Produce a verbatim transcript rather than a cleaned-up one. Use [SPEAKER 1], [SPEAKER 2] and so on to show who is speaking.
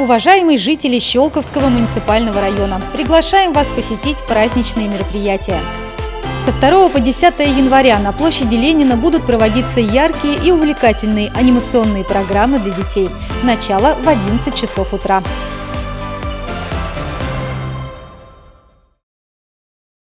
[SPEAKER 1] Уважаемые жители Щелковского муниципального района, приглашаем вас посетить праздничные мероприятия. Со второго по десятое января на площади Ленина будут проводиться яркие и увлекательные анимационные программы для детей. Начало в одиннадцать часов утра.